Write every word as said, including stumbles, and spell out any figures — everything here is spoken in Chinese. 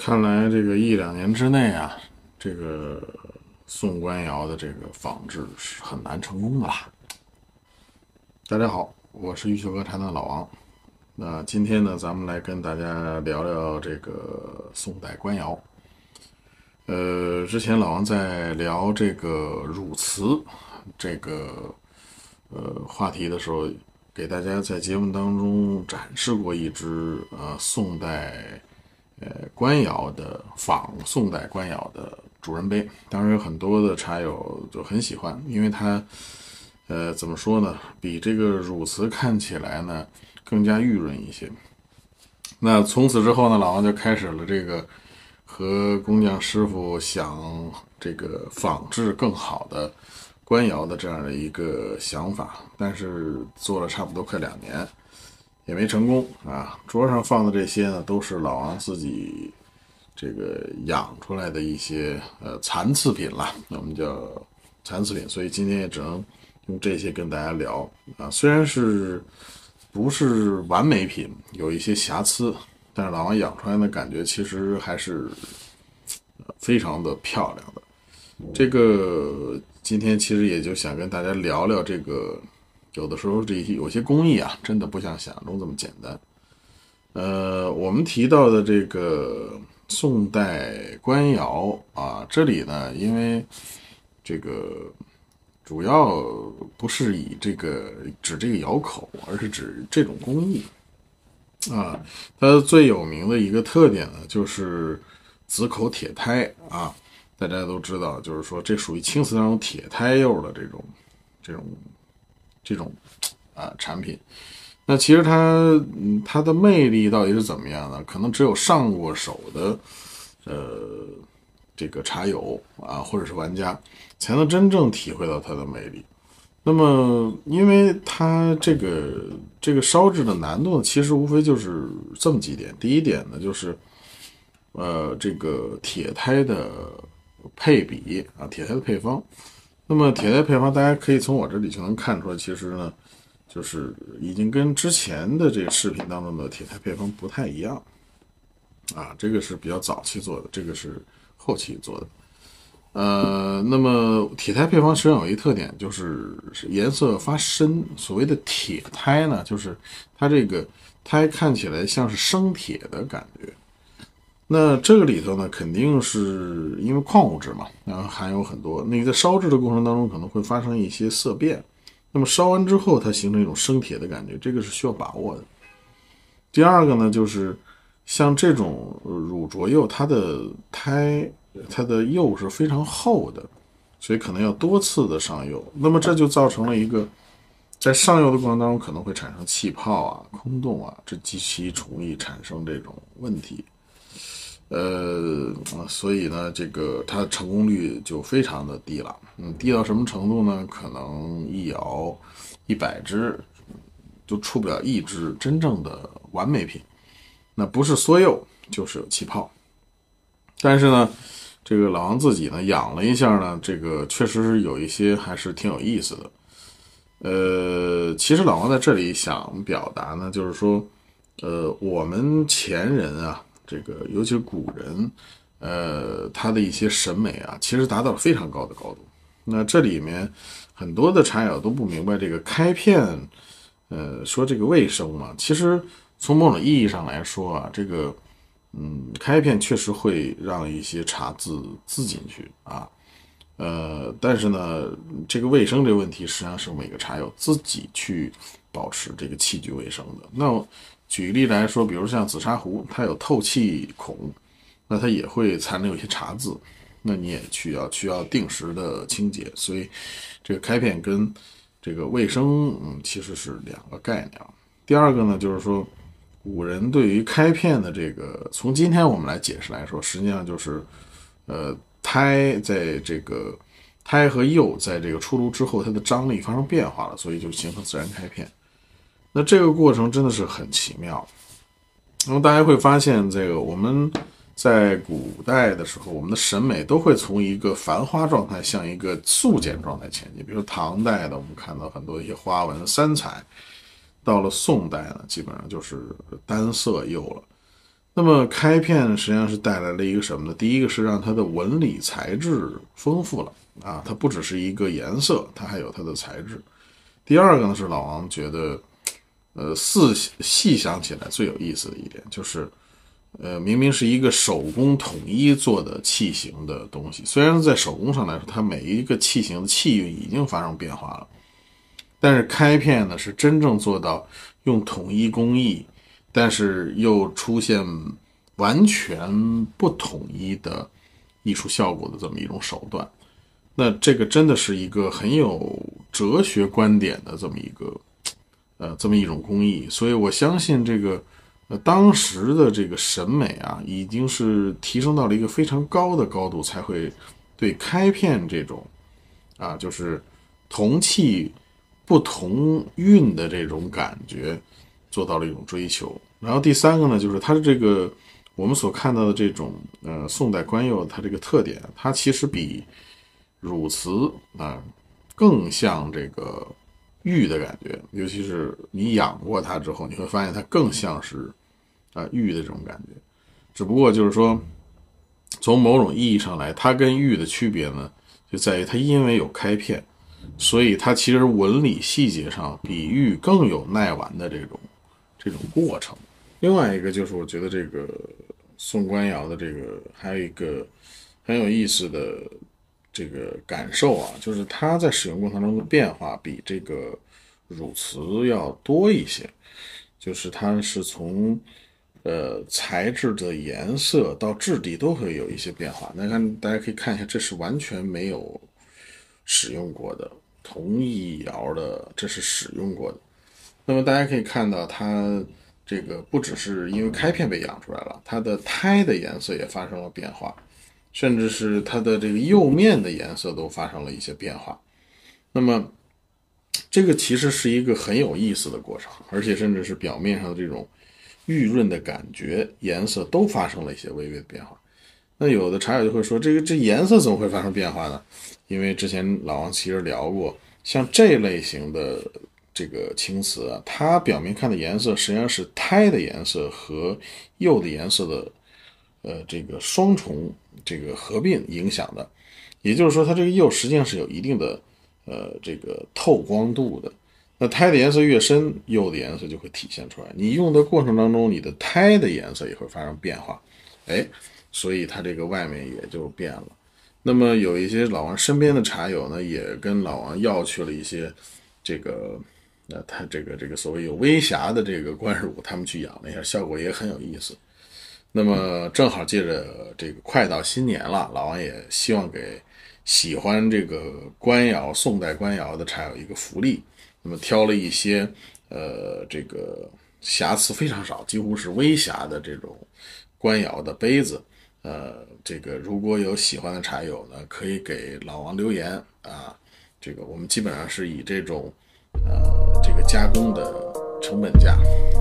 看来这个一两年之内啊，这个宋官窑的这个仿制是很难成功的啦。大家好，我是玉秀哥禅的老王。那今天呢，咱们来跟大家聊聊这个宋代官窑。呃，之前老王在聊这个汝瓷这个呃话题的时候，给大家在节目当中展示过一只呃宋代呃官窑的仿宋代官窑的主人杯。当然有很多的茶友就很喜欢，因为它呃怎么说呢，比这个汝瓷看起来呢更加玉润一些。那从此之后呢，老王就开始了这个和工匠师傅想这个仿制更好的官窑的这样的一个想法，但是做了差不多快两年也没成功啊。桌上放的这些呢，都是老王自己这个养出来的一些呃残次品啦，我们叫残次品，所以今天也只能用这些跟大家聊啊。虽然是不是完美品，有一些瑕疵，但是老王养出来的感觉其实还是非常的漂亮的。这个今天其实也就想跟大家聊聊这个，有的时候这些有些工艺啊，真的不像想象中这么简单。呃，我们提到的这个宋代官窑啊，这里呢，因为这个主要不是以这个指这个窑口，而是指这种工艺啊。它最有名的一个特点呢，就是紫口铁胎啊。大家都知道，就是说这属于青瓷当中铁胎釉的这种这种这种啊产品。那其实它嗯它的魅力到底是怎么样呢？可能只有上过手的呃这个茶友啊，或者是玩家，才能真正体会到它的魅力。那么，因为它这个这个烧制的难度呢，其实无非就是这么几点。第一点呢，就是呃这个铁胎的配比啊，铁胎的配方。那么铁胎配方，大家可以从我这里就能看出来，其实呢，就是已经跟之前的这个视频当中的铁胎配方不太一样啊。这个是比较早期做的，这个是后期做的。呃，那么铁胎配方实际上有一特点，就是颜色发深。所谓的铁胎呢，就是它这个胎看起来像是生铁的感觉。那这个里头呢，肯定是因为矿物质嘛，然后含有很多。那个在烧制的过程当中可能会发生一些色变，那么烧完之后它形成一种生铁的感觉，这个是需要把握的。第二个呢，就是像这种乳浊釉，它的胎它的釉是非常厚的，所以可能要多次的上釉。那么这就造成了一个在上釉的过程当中可能会产生气泡啊、空洞啊，这极其容易产生这种问题。呃，所以呢，这个它成功率就非常的低了。嗯，低到什么程度呢？可能一窑一百只就出不了一只真正的完美品。那不是缩釉就是有气泡。但是呢，这个老王自己呢养了一下呢，这个确实是有一些还是挺有意思的。呃，其实老王在这里想表达呢，就是说，呃，我们前人啊。这个尤其是古人，呃，他的一些审美啊，其实达到了非常高的高度。那这里面很多的茶友都不明白这个开片，呃，说这个卫生嘛，其实从某种意义上来说啊，这个，嗯，开片确实会让一些茶渍渍进去啊，呃，但是呢，这个卫生这个问题实际上是每个茶友自己去保持这个器具卫生的。那举例来说，比如像紫砂壶，它有透气孔，那它也会残留一些茶渍，那你也需要需要定时的清洁。所以这个开片跟这个卫生，嗯，其实是两个概念。第二个呢，就是说古人对于开片的这个，从今天我们来解释来说，实际上就是呃胎在这个胎和釉在这个出炉之后，它的张力发生变化了，所以就形成自然开片。那这个过程真的是很奇妙。那么大家会发现，这个我们在古代的时候，我们的审美都会从一个繁花状态向一个素简状态前进。比如说唐代的，我们看到很多一些花纹三彩，到了宋代呢，基本上就是单色釉了。 那么开片实际上是带来了一个什么呢？第一个是让它的纹理材质丰富了啊，它不只是一个颜色，它还有它的材质。第二个呢是老王觉得，呃，细细想起来最有意思的一点就是，呃，明明是一个手工统一做的器型的东西，虽然在手工上来说，它每一个器型的气韵已经发生变化了，但是开片呢是真正做到用统一工艺，但是又出现完全不统一的艺术效果的这么一种手段。那这个真的是一个很有哲学观点的这么一个呃这么一种工艺，所以我相信这个呃当时的这个审美啊，已经是提升到了一个非常高的高度，才会对开片这种啊就是同气不同韵的这种感觉做到了一种追求。然后第三个呢，就是它的这个我们所看到的这种呃宋代官釉它这个特点，它其实比汝瓷啊更像这个玉的感觉，尤其是你养过它之后，你会发现它更像是啊玉的这种感觉。只不过就是说，从某种意义上来，它跟玉的区别呢，就在于它因为有开片，所以它其实纹理细节上比玉更有耐玩的这种这种过程。另外一个就是我觉得这个宋官窑的这个还有一个很有意思的这个感受啊，就是它在使用过程中的变化比这个汝瓷要多一些，就是它是从呃材质的颜色到质地都会有一些变化。那看大家可以看一下，这是完全没有使用过的，同一窑的这是使用过的。那么大家可以看到它这个不只是因为开片被养出来了，它的胎的颜色也发生了变化，甚至是它的这个釉面的颜色都发生了一些变化。那么这个其实是一个很有意思的过程，而且甚至是表面上的这种玉润的感觉颜色都发生了一些微微的变化。那有的茶友就会说，这个这颜色怎么会发生变化呢？因为之前老王其实聊过，像这类型的这个青瓷啊，它表面看的颜色实际上是胎的颜色和釉的颜色的呃这个双重这个合并影响的。也就是说，它这个釉实际上是有一定的呃这个透光度的。那胎的颜色越深，釉的颜色就会体现出来。你用的过程当中，你的胎的颜色也会发生变化，哎，所以它这个外面也就变了。那么有一些老王身边的茶友呢，也跟老王要去了一些这个呃，他这个这个所谓有微瑕的这个官乳，他们去养了一下，效果也很有意思。那么正好借着这个快到新年了，老王也希望给喜欢这个官窑宋代官窑的茶友一个福利，那么挑了一些呃这个瑕疵非常少，几乎是微瑕的这种官窑的杯子。呃，这个如果有喜欢的茶友呢，可以给老王留言啊。这个我们基本上是以这种呃这个加工的成本价